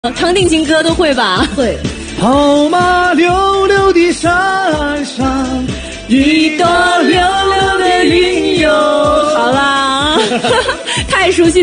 唱定情歌都会吧？ 会。 跑马溜溜的山上，一朵溜溜的云哟。 好啦，太熟悉。